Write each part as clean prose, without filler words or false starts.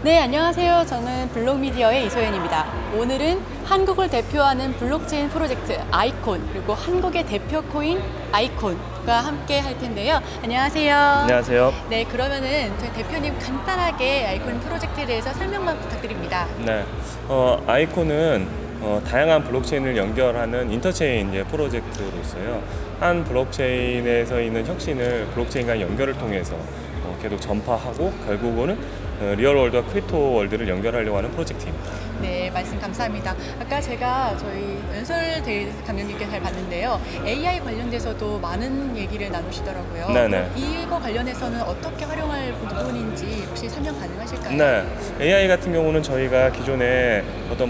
네, 안녕하세요. 저는 블록미디어의 이소연입니다. 오늘은 한국을 대표하는 블록체인 프로젝트 아이콘, 그리고 한국의 대표 코인 아이콘과 함께 할 텐데요. 안녕하세요. 안녕하세요. 네, 그러면은 저희 대표님 간단하게 아이콘 프로젝트에 대해서 설명만 부탁드립니다. 네, 아이콘은 다양한 블록체인을 연결하는 인터체인 프로젝트로서요. 한 블록체인에서 있는 혁신을 블록체인 간 연결을 통해서 계속 전파하고 결국은 리얼월드와 크립토 월드를 연결하려고 하는 프로젝트입니다. 네, 말씀 감사합니다. 아까 제가 저희 연설대 감독님께 잘 봤는데요. AI 관련돼서도 많은 얘기를 나누시더라고요. 네네. 이거 관련해서는 어떻게 활용할 부분인지 혹시 설명 가능하실까요? 네, AI 같은 경우는 저희가 기존에 어떤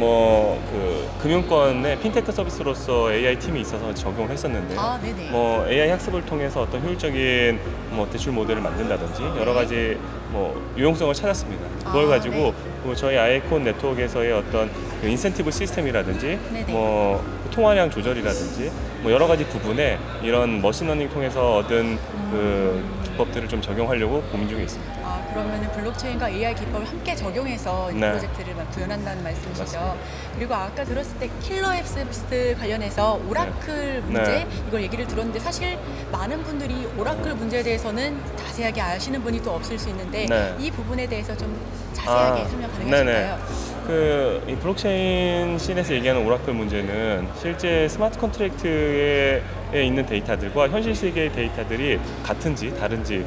금융권의 핀테크 서비스로서 AI 팀이 있어서 적용을 했었는데요. 네네. AI 학습을 통해서 어떤 효율적인 대출 모델을 만든다든지 여러 가지 유용성을 찾았습니다. 그걸 가지고 저희 아이콘 네트워크에서의 어떤 인센티브 시스템이라든지 통화량 조절이라든지 여러 가지 부분에 이런 머신러닝 통해서 얻은 기법들을 좀 적용하려고 고민 중에 있습니다. 그러면 블록체인과 AI 기법을 함께 적용해서 이 프로젝트를 구현한다는 말씀이시죠? 맞습니다. 그리고 아까 들었을 때 킬러 앱스 관련해서 오라클 문제 이걸 얘기를 들었는데 사실 많은 분들이 오라클 문제에 대해서는 자세하게 아시는 분이 또 없을 수 있는데 이 부분에 대해서 좀 자세하게 설명 가능하실까요? 이 블록체인 씬에서 얘기하는 오라클 문제는 실제 스마트 컨트랙트에 있는 데이터들과 현실 세계의 데이터들이 같은지 다른지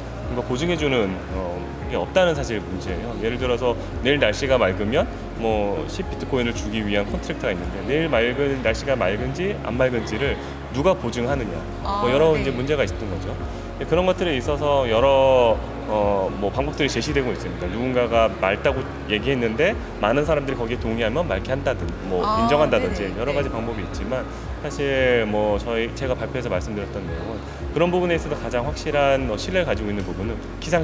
보증해주는 게 없다는 사실 문제예요. 예를 들어서 내일 날씨가 맑으면 10비트코인을 주기 위한 컨트랙트가 있는데 내일 날씨가 맑은지 안 맑은지를 누가 보증하느냐 여러 이제 문제가 있었던 거죠. 그런 것들에 있어서 여러 방법들이 제시되고 있습니다. 누군가가 맑다고 얘기했는데 많은 사람들이 거기에 동의하면 맑게 한다든 인정한다든지 여러 가지 방법이 있지만 사실 제가 발표에서 말씀드렸던 내용은 그런 부분에 있어서 가장 확실한 신뢰를 가지고 있는 부분은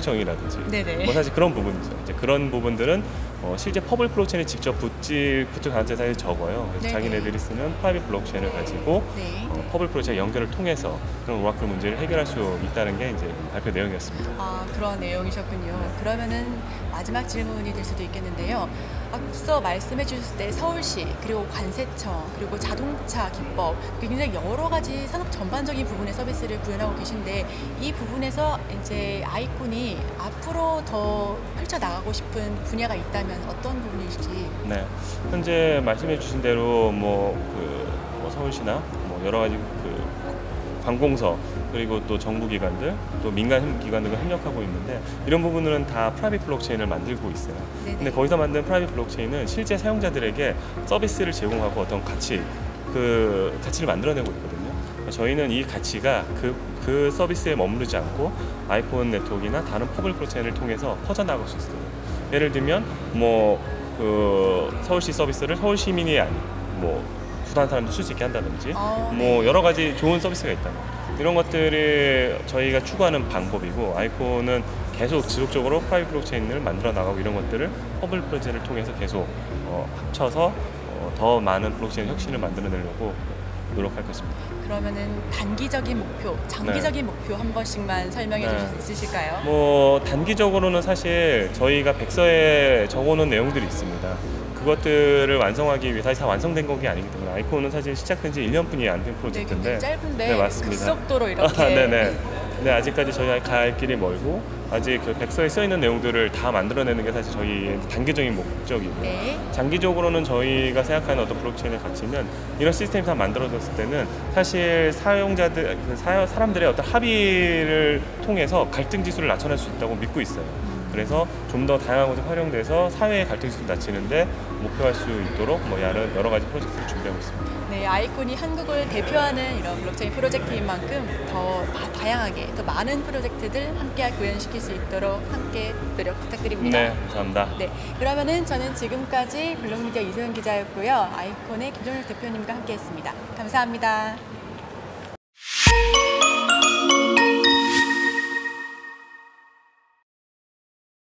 기상청이라든지 사실 그런 부분이죠. 이제 그런 부분들은 실제 퍼블릭 블록체인에 직접 붙을 가능성이 사실 적어요. 그래서 자기네들이 쓰는 프라이빗 블록체인을 가지고 퍼블릭 블록체인 연결을 통해서 그런 오라클 문제를 해결할 수 있다는 게 이제 발표 내용이었습니다. 그런 내용이셨군요. 그러면은 마지막 질문이 될 수도 있겠는데요. 앞서 말씀해 주셨을 때 서울시 그리고 관세청 그리고 자동차 기법 굉장히 여러 가지 산업 전반적인 부분의 서비스를 구현하고 계신데 이 부분에서 이제 아이콘이 앞으로 더 펼쳐나가고 싶은 분야가 있다면 어떤 부분이실지? 네, 현재 말씀해 주신 대로 서울시나 여러 가지 관공서 그리고 또 정부기관들 또 민간기관들과 협력하고 있는데 이런 부분들은 다 프라이빗 블록체인을 만들고 있어요. 근데 거기서 만든 프라이빗 블록체인은 실제 사용자들에게 서비스를 제공하고 어떤 가치를 만들어내고 있거든요. 저희는 이 가치가 그 서비스에 머무르지 않고 아이콘 네트워크나 다른 퍼블릭 블록체인을 통해서 퍼져나갈 수 있어요. 예를 들면 서울시 서비스를 서울 시민이 아닌 부산 사람도 쓸 수 있게 한다든지 여러 가지 좋은 서비스가 있다. 이런 것들을 저희가 추구하는 방법이고 아이콘은 계속 지속적으로 프라이빗 블록체인을 만들어 나가고 이런 것들을 퍼블릭 블록체인을 통해서 계속 합쳐서 더 많은 블록체인 혁신을 만들어내려고 노력할 것입니다. 그러면은 단기적인 목표, 장기적인 목표 한 번씩만 설명해 주실 수 있으실까요? 단기적으로는 사실 저희가 백서에 적어놓은 내용들이 있습니다. 그것들을 완성하기 위해 사실 다 완성된 게 아니기 때문에 아이콘은 사실 시작된 지 1년뿐이 안 된 프로젝트인데 짧은데 맞습니다. 급속도로 이렇게 근데 아직까지 저희가 갈 길이 멀고 아직 백서에 써있는 내용들을 다 만들어내는 게 사실 저희의 단기적인 목적이고요. 장기적으로는 저희가 생각하는 어떤 블록체인의 가치는 이런 시스템이 다 만들어졌을 때는 사실 사람들의 어떤 합의를 통해서 갈등 지수를 낮춰낼 수 있다고 믿고 있어요. 그래서 좀 더 다양한 곳에 활용돼서 사회의 갈등 지수를 낮추는데 목표할 수 있도록 여러 가지 프로젝트를 준비하고 있습니다. 네, 아이콘이 한국을 대표하는 이런 블록체인 프로젝트인 만큼 더 다양하게 더 많은 프로젝트들 함께 구현시킬 수 있도록 함께 노력 부탁드립니다. 네, 감사합니다. 네, 그러면은 저는 지금까지 블록미디어 이소연 기자였고요. 아이콘의 김종혁 대표님과 함께했습니다. 감사합니다.